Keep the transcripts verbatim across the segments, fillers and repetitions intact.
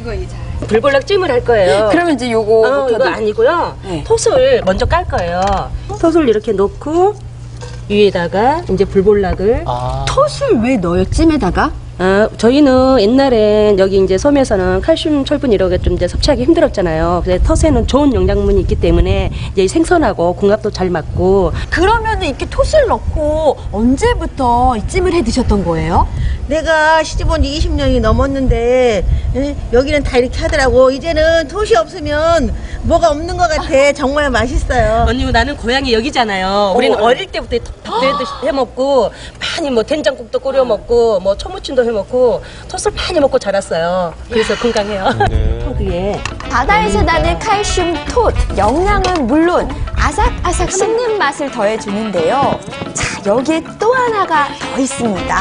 이거 이 잘. 불볼락찜을 할 거예요. 그러면 이제 요거 어, 이거 아니고요. 네. 톳을 먼저 깔 거예요. 톳을 이렇게 놓고 위에다가 이제 불볼락을. 아. 톳을 왜 넣어요? 찜에다가? 아, 저희는 옛날엔 여기 이제 섬에서는 칼슘, 철분 이런 게 좀 이제 섭취하기 힘들었잖아요. 그래서 톳에는 좋은 영양분이 있기 때문에 이제 생선하고 궁합도 잘 맞고. 그러면 이렇게 톳을 넣고 언제부터 이 찜을 해 드셨던 거예요? 내가 시집 온 지 이십 년이 넘었는데 에? 여기는 다 이렇게 하더라고. 이제는 톳이 없으면 뭐가 없는 것 같아. 정말 맛있어요. 언니, 나는 고향이 여기잖아요. 우리는 어. 어릴 때부터 해 먹고 많이 뭐 된장국도 끓여 먹고 뭐 초무침도 해 먹고 톳을 많이 먹고 자랐어요. 그래서 건강해요. 네. 톳 위에. 바다에서 나는 칼슘 톳, 영양은 물론 아삭아삭 씹는 맛을 더해주는데요. 자, 여기에 또 하나가 더 있습니다.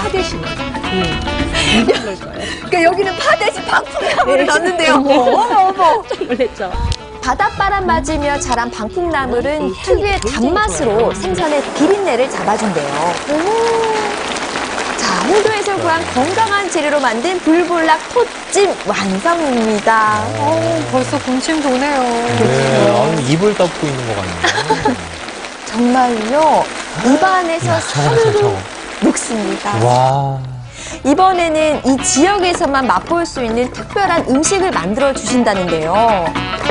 그러니까 여기는 파 대신 방풍나무를 넣는데요. 어머 어머. 좀 놀랬죠. 바닷바람 맞으며 자란 방풍나물은 특유의 단맛으로 생선의 비린내를 잡아준대요. 자, 홍도에서 구한 건강한 재료로 만든 불볼락 톳찜 완성입니다. 어, 벌써 군침 도네요. 네. 아유, 입을 덮고 있는 것 같네요. 정말요, 입안에서 야, 저거 보세요, 사르르 저거. 녹습니다. 와. 이번에는 이 지역에서만 맛볼 수 있는 특별한 음식을 만들어 주신다는데요.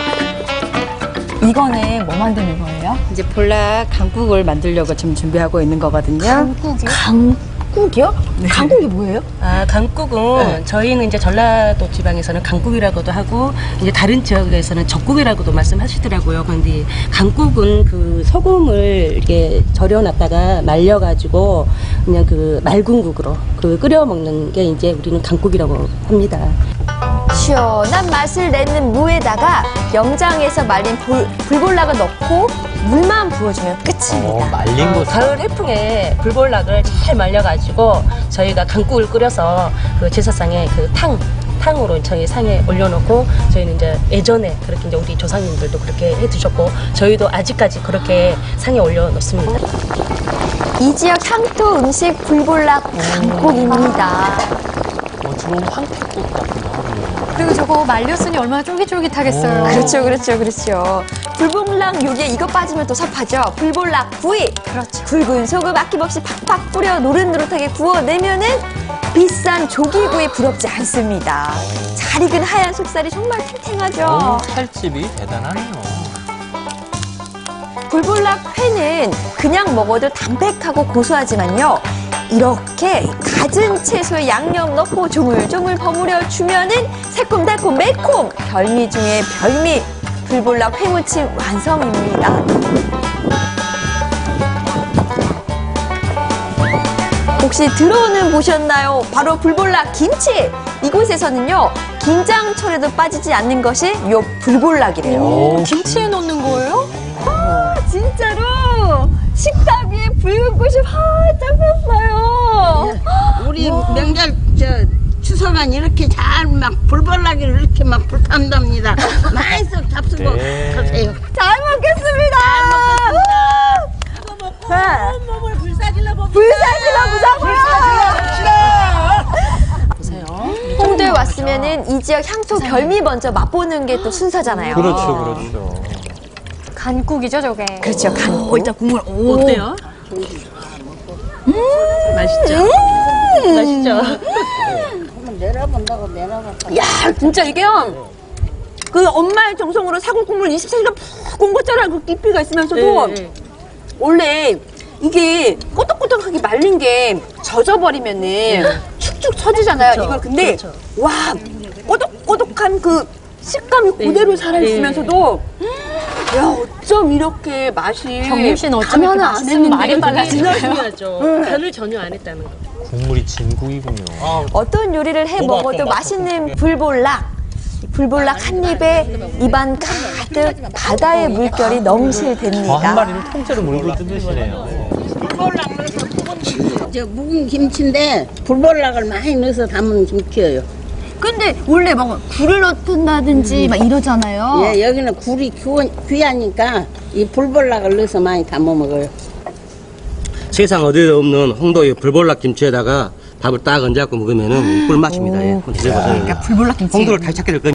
이거는 뭐 만드는 거예요? 이제 볼락 강국을 만들려고 지금 준비하고 있는 거거든요. 강국이요? 강국이요? 네. 강국이 뭐예요? 아, 강국은 네. 저희는 이제 전라도 지방에서는 강국이라고도 하고 이제 다른 지역에서는 젓국이라고도 말씀하시더라고요. 그런데 강국은 그 소금을 이렇게 절여놨다가 말려가지고 그냥 그 맑은 국으로 그 끓여 먹는 게 이제 우리는 강국이라고 합니다. 시원한 맛을 내는 무에다가 영장에서 말린 불, 불볼락을 넣고 물만 부어주면 끝입니다. 어, 말린 거. 어, 가을 해풍에 불볼락을 잘 말려가지고 저희가 강국을 끓여서 그 제사상에 그 탕, 탕으로 저희 상에 올려놓고 저희는 이제 예전에 그렇게 이제 우리 조상님들도 그렇게 해 드셨고 저희도 아직까지 그렇게 상에 올려놓습니다. 이 지역 향토 음식 불볼락 강국입니다. 어, 지금 황태국 같은 거. 그리고 저거 말렸으니 얼마나 쫄깃쫄깃하겠어요. 그렇죠, 그렇죠, 그렇죠. 불볼락 요리에 이거 빠지면 또 섭하죠. 불볼락 구이. 그렇죠. 굵은 소금 아낌없이 팍팍 뿌려 노릇노릇하게 구워내면은 비싼 조기구이 부럽지 않습니다. 잘 익은 하얀 속살이 정말 탱탱하죠. 어, 살집이 대단하네요. 불볼락 회는 그냥 먹어도 담백하고 고소하지만요. 이렇게 갖은 채소에 양념 넣고 조물조물 버무려 주면은 새콤달콤 매콤 별미 중에 별미 불볼락 회무침 완성입니다. 혹시 들어오는 보셨나요? 바로 불볼락 김치! 이곳에서는요, 김장철에도 빠지지 않는 것이 요 불볼락이래요. 오, 김치에 넣는 거예요? 아, 진짜로! 식탁 위에 붉은 꽃이 활짝 폈어요. 우리 명절 저 추석은 이렇게 잘 막 불벌나기를 이렇게 막 불탄답니다. 많이 썩 잡수고 네. 가세요. 잘 먹겠습니다. 잘 먹고 몸을 불사질러 봅니다. 불사질러 보자고요. 홍도에 왔으면은 이 지역 향토 별미 먼저 맛보는 게 또 순서잖아요. 그렇죠, 그렇죠. 간국이죠, 저게. 그렇죠, 간국. 어, 일단 국물, 오, 어때요? 음, 맛있죠? 음 맛있죠? 내려본다고 내려봤다. 야, 진짜 이게요. 그 엄마의 정성으로 사골국물 이십사 시간 푹 온 것처럼 그 깊이가 있으면서도 네, 네. 원래 이게 꼬독꼬독하게 말린 게 젖어버리면은 네. 축축 처지잖아요. 그렇죠. 이걸 근데 그렇죠. 와 꼬독꼬독한 그 식감이 네. 그대로 살아있으면서도 야 어쩜 이렇게 맛이 경림 씨는 어쩜 이렇게 하나 안 맛있으면 했는데 말이 빨라지나요? 그게 중요하죠. 간을 전혀 안 했다는 거. 국물이 진국이군요. 아, 어떤 요리를 해 꼬박, 먹어도 꼬박, 맛있는 꼬박. 불볼락. 불볼락 한 입에 입안 가득 바다의 물결이 저 한 넘실댑니다. 마리를 통째로 물고 뜯으시네요. 불벌락 넣어서 묵은 저 묵은 김치인데 불벌락을 많이 넣어서 담은 김치예요. 근데 원래 막 굴을 넣든다든지 막 이러잖아요. 예, 여기는 굴이 귀- 귀하니까 이 불벌락을 넣어서 많이 담아 먹어요. 세상 어디에도 없는 홍도의 불볼락 김치에다가 밥을 딱 얹어갖고 먹으면은 꿀맛입니다. 예. 한번 드셔보세요. 그러니까 불볼락 김치. 홍도를 다시 찾게 될 겁니다.